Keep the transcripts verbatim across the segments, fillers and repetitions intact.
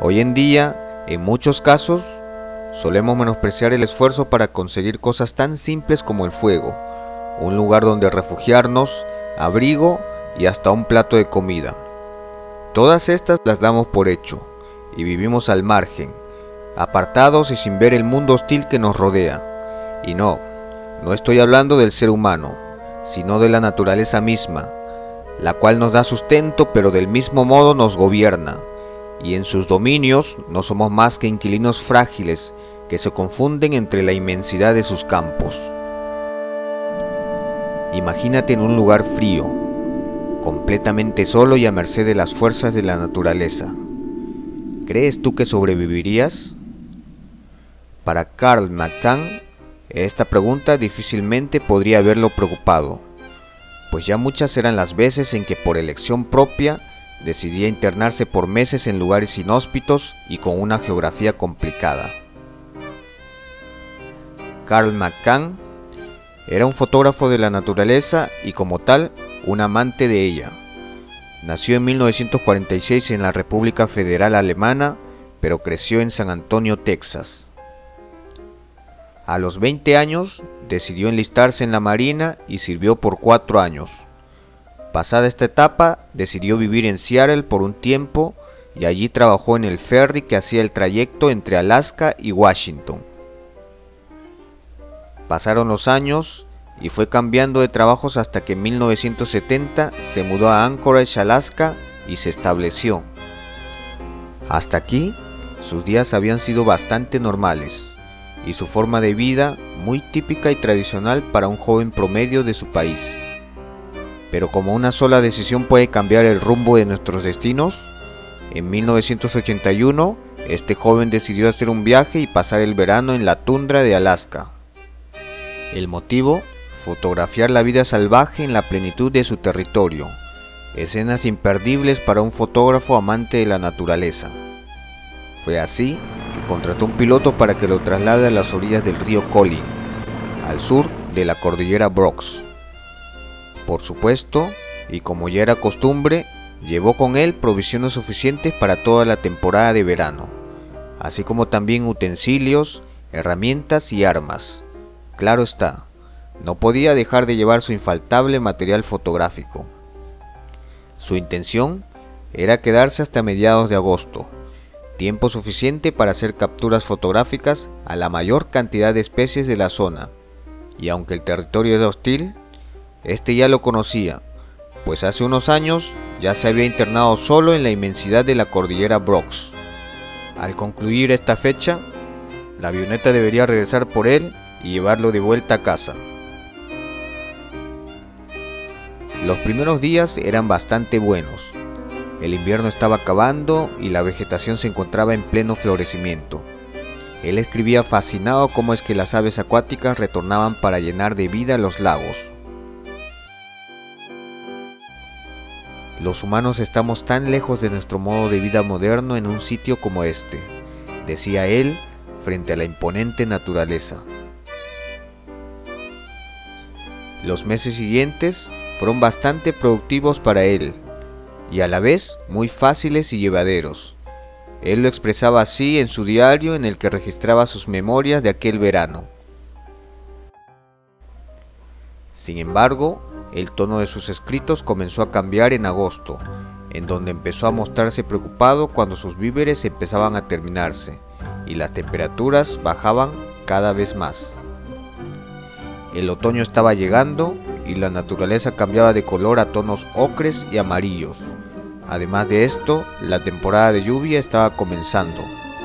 Hoy en día, en muchos casos, solemos menospreciar el esfuerzo para conseguir cosas tan simples como el fuego, un lugar donde refugiarnos, abrigo y hasta un plato de comida. Todas estas las damos por hecho y vivimos al margen, apartados y sin ver el mundo hostil que nos rodea. Y no, no estoy hablando del ser humano, sino de la naturaleza misma, la cual nos da sustento pero del mismo modo nos gobierna, y en sus dominios no somos más que inquilinos frágiles que se confunden entre la inmensidad de sus campos. Imagínate en un lugar frío, completamente solo y a merced de las fuerzas de la naturaleza. ¿Crees tú que sobrevivirías? Para Karl McCann, esta pregunta difícilmente podría haberlo preocupado, pues ya muchas eran las veces en que por elección propia decidía internarse por meses en lugares inhóspitos y con una geografía complicada. Karl McCann era un fotógrafo de la naturaleza y como tal, un amante de ella. Nació en mil novecientos cuarenta y seis en la República Federal Alemana, pero creció en San Antonio, Texas. A los veinte años decidió enlistarse en la Marina y sirvió por cuatro años. Pasada esta etapa, decidió vivir en Seattle por un tiempo y allí trabajó en el ferry que hacía el trayecto entre Alaska y Washington. Pasaron los años y fue cambiando de trabajos hasta que en mil novecientos setenta se mudó a Anchorage, Alaska y se estableció. Hasta aquí, sus días habían sido bastante normales y su forma de vida muy típica y tradicional para un joven promedio de su país. Pero como una sola decisión puede cambiar el rumbo de nuestros destinos, en mil novecientos ochenta y uno este joven decidió hacer un viaje y pasar el verano en la tundra de Alaska. El motivo, fotografiar la vida salvaje en la plenitud de su territorio, escenas imperdibles para un fotógrafo amante de la naturaleza. Fue así que contrató un piloto para que lo traslade a las orillas del río Colin, al sur de la cordillera Brooks. Por supuesto, y como ya era costumbre, llevó con él provisiones suficientes para toda la temporada de verano, así como también utensilios, herramientas y armas. Claro está, no podía dejar de llevar su infaltable material fotográfico. Su intención era quedarse hasta mediados de agosto, tiempo suficiente para hacer capturas fotográficas a la mayor cantidad de especies de la zona, y aunque el territorio era hostil, este ya lo conocía, pues hace unos años ya se había internado solo en la inmensidad de la cordillera Brooks. Al concluir esta fecha, la avioneta debería regresar por él y llevarlo de vuelta a casa. Los primeros días eran bastante buenos. El invierno estaba acabando y la vegetación se encontraba en pleno florecimiento. Él escribía fascinado cómo es que las aves acuáticas retornaban para llenar de vida los lagos. Los humanos estamos tan lejos de nuestro modo de vida moderno en un sitio como este, decía él frente a la imponente naturaleza. Los meses siguientes fueron bastante productivos para él, y a la vez muy fáciles y llevaderos. Él lo expresaba así en su diario en el que registraba sus memorias de aquel verano. Sin embargo, el tono de sus escritos comenzó a cambiar en agosto, en donde empezó a mostrarse preocupado cuando sus víveres empezaban a terminarse y las temperaturas bajaban cada vez más. El otoño estaba llegando y la naturaleza cambiaba de color a tonos ocres y amarillos. Además de esto, la temporada de lluvia estaba comenzando.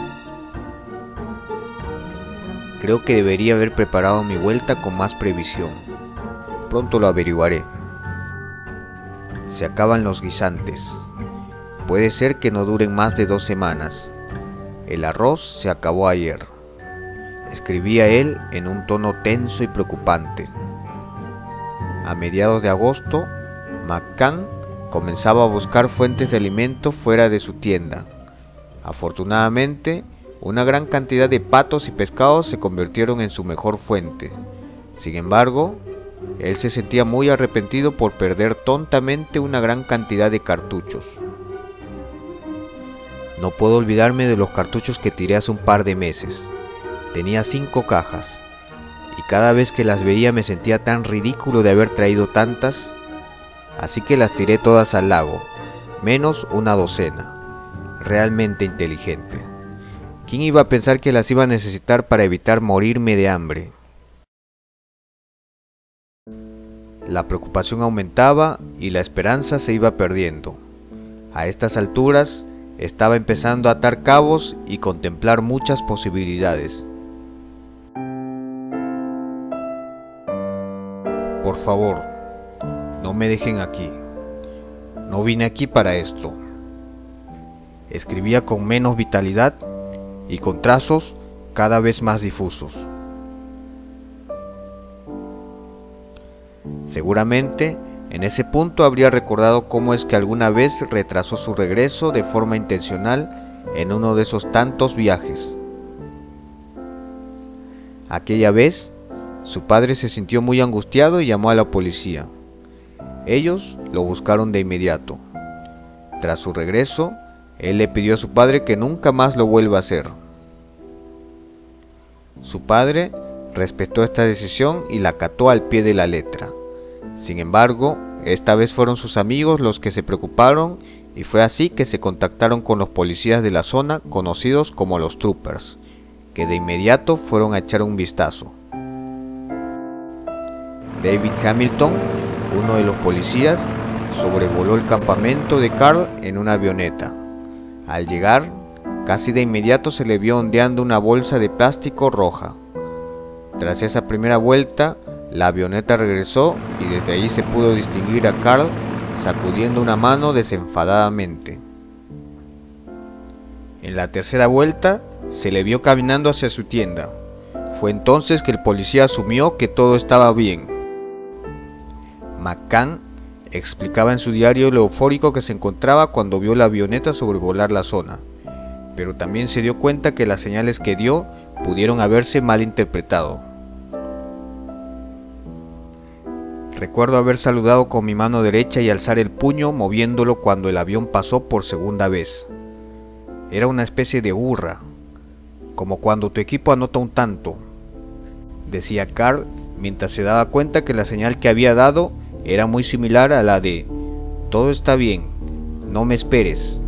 Creo que debería haber preparado mi vuelta con más previsión. Pronto lo averiguaré. Se acaban los guisantes. Puede ser que no duren más de dos semanas. El arroz se acabó ayer. Escribía él en un tono tenso y preocupante. A mediados de agosto, McCann comenzaba a buscar fuentes de alimento fuera de su tienda. Afortunadamente, una gran cantidad de patos y pescados se convirtieron en su mejor fuente. Sin embargo, él se sentía muy arrepentido por perder tontamente una gran cantidad de cartuchos. No puedo olvidarme de los cartuchos que tiré hace un par de meses. Tenía cinco cajas, y cada vez que las veía me sentía tan ridículo de haber traído tantas, así que las tiré todas al lago, menos una docena. Realmente inteligente. ¿Quién iba a pensar que las iba a necesitar para evitar morirme de hambre? La preocupación aumentaba y la esperanza se iba perdiendo. A estas alturas estaba empezando a atar cabos y contemplar muchas posibilidades. Por favor, no me dejen aquí. No vine aquí para esto. Escribía con menos vitalidad y con trazos cada vez más difusos. Seguramente, en ese punto habría recordado cómo es que alguna vez retrasó su regreso de forma intencional en uno de esos tantos viajes. Aquella vez, su padre se sintió muy angustiado y llamó a la policía. Ellos lo buscaron de inmediato. Tras su regreso, él le pidió a su padre que nunca más lo vuelva a hacer. Su padre respetó esta decisión y la acató al pie de la letra. Sin embargo, esta vez fueron sus amigos los que se preocuparon y fue así que se contactaron con los policías de la zona conocidos como los Troopers, que de inmediato fueron a echar un vistazo. David Hamilton, uno de los policías, sobrevoló el campamento de Carl en una avioneta. Al llegar, casi de inmediato se le vio ondeando una bolsa de plástico roja. Tras esa primera vuelta, la avioneta regresó y desde allí se pudo distinguir a Carl sacudiendo una mano desenfadadamente. En la tercera vuelta, se le vio caminando hacia su tienda. Fue entonces que el policía asumió que todo estaba bien. McCann explicaba en su diario lo eufórico que se encontraba cuando vio la avioneta sobrevolar la zona, pero también se dio cuenta que las señales que dio pudieron haberse malinterpretado. Recuerdo haber saludado con mi mano derecha y alzar el puño moviéndolo cuando el avión pasó por segunda vez. Era una especie de hurra, como cuando tu equipo anota un tanto, decía Carl mientras se daba cuenta que la señal que había dado era muy similar a la de "todo está bien, no me esperes".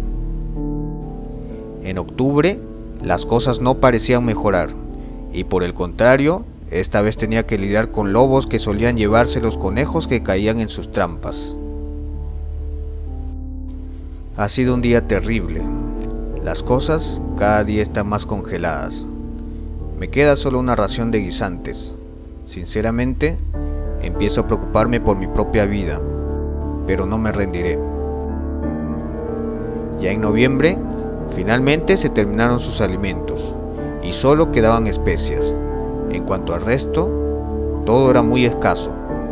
En octubre, las cosas no parecían mejorar, y por el contrario, esta vez tenía que lidiar con lobos que solían llevarse los conejos que caían en sus trampas. Ha sido un día terrible. Las cosas cada día están más congeladas. Me queda solo una ración de guisantes. Sinceramente, empiezo a preocuparme por mi propia vida, pero no me rendiré. Ya en noviembre, finalmente se terminaron sus alimentos y solo quedaban especias. En cuanto al resto, todo era muy escaso.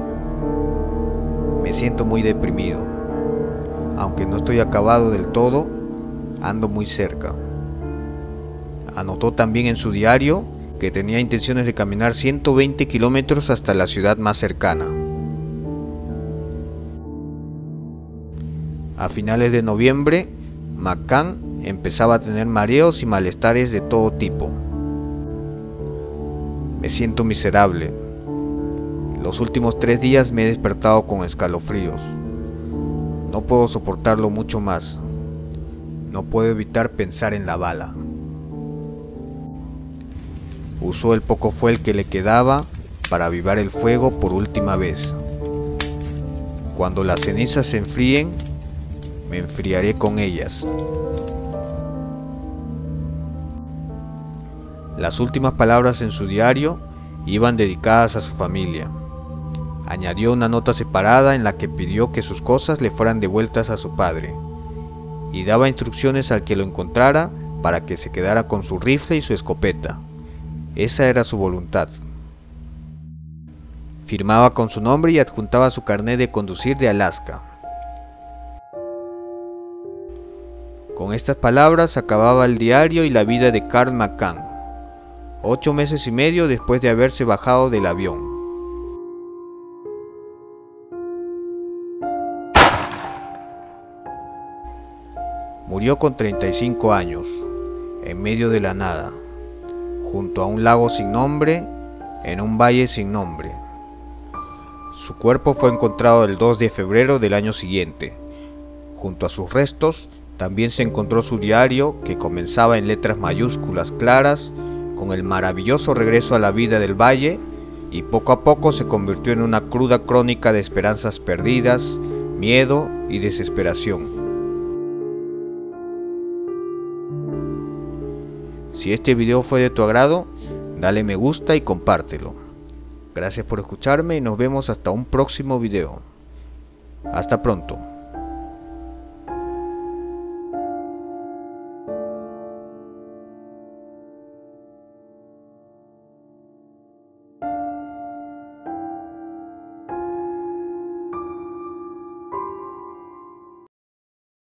Me siento muy deprimido. Aunque no estoy acabado del todo, ando muy cerca. Anotó también en su diario que tenía intenciones de caminar ciento veinte kilómetros hasta la ciudad más cercana. A finales de noviembre, McCann empezaba a tener mareos y malestares de todo tipo. Me siento miserable. Los últimos tres días me he despertado con escalofríos. No puedo soportarlo mucho más. No puedo evitar pensar en la bala. Usó el poco fuel que le quedaba para avivar el fuego por última vez. Cuando las cenizas se enfríen, me enfriaré con ellas. Las últimas palabras en su diario iban dedicadas a su familia. Añadió una nota separada en la que pidió que sus cosas le fueran devueltas a su padre, y daba instrucciones al que lo encontrara para que se quedara con su rifle y su escopeta. Esa era su voluntad. Firmaba con su nombre y adjuntaba su carnet de conducir de Alaska. Con estas palabras acababa el diario y la vida de Carl McCann, ocho meses y medio después de haberse bajado del avión. Murió murió con treinta y cinco años, en medio de la nada, junto a un lago sin nombre, en un valle sin nombre. Su cuerpo fue encontrado el dos de febrero del año siguiente. Junto a sus restos también se encontró su diario, que comenzaba en letras mayúsculas claras con el maravilloso regreso a la vida del valle, y poco a poco se convirtió en una cruda crónica de esperanzas perdidas, miedo y desesperación. Si este video fue de tu agrado, dale me gusta y compártelo. Gracias por escucharme y nos vemos hasta un próximo video. Hasta pronto.